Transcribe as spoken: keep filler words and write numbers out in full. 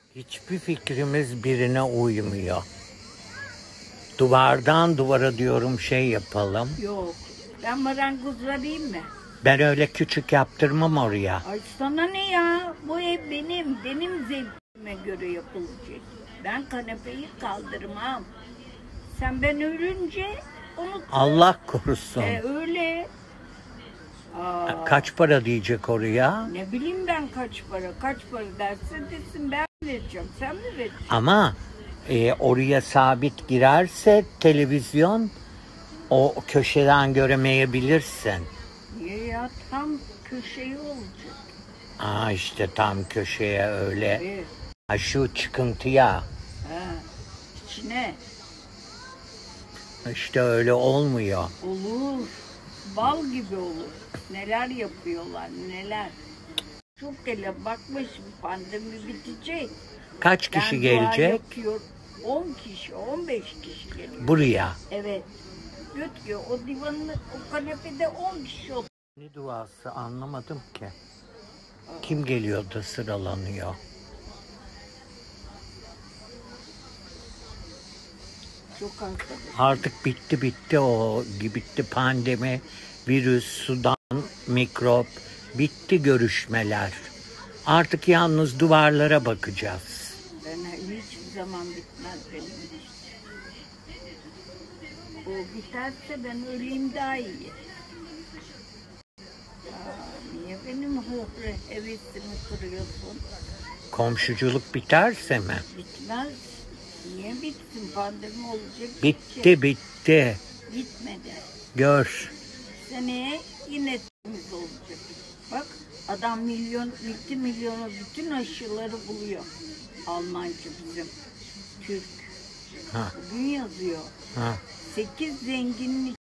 Hiçbir fikrimiz birine uymuyor. Duvardan duvara diyorum şey yapalım. Yok. Ben marangoz arayayım mı? Ben öyle küçük yaptırmam oraya. Ay sana ne ya? Bu ev benim. Benim zevkime göre yapılacak. Ben kanepeyi kaldırmam. Sen ben ölünce unut. Allah korusun. E, öyle. Aa, Kaç para diyecek oraya? ne bileyim ben kaç para. Kaç para derse desin ben vereceğim. Sen mi vereceksin? Ama e, oraya sabit girerse televizyon o köşeden göremeyebilirsin. Niye ya? Tam köşeyi olacak. Aa işte tam köşeye öyle. Evet. Ha, şu çıkıntıya. Ha. İçine. İşte öyle olmuyor. Olur. Bal gibi olur. Neler yapıyorlar, neler. Çok hele bakma şimdi pandemi bitecek. Kaç kişi Ben gelecek? dua yapıyorum. on kişi, on beş kişi geliyor. Buraya. Evet. Götürüyor. O divanın, o kanepede on kişi oturuyor. Ne duası anlamadım ki. Kim geliyor da sıralanıyor? Çok arkadaş. Artık bitti bitti o bitti pandemi, virüs, sudan, mikrop, bitti görüşmeler. Artık yalnız duvarlara bakacağız. Ben hiçbir zaman bitmez benim için. O biterse ben öleyim daha iyi. Aa, niye benim hıhre hevesimi kırıyorsun? Komşuculuk biterse mi? Bitmez. Niye bitsin? Pandemi olacak. Bitti bitti. Bitmedi. Gör. Seneye yine temiz olacak. Bak adam milyon, iki milyona bütün aşıları buluyor. Almancı bizim. Türk. Ha. Bugün yazıyor. Ha. Sekiz zenginin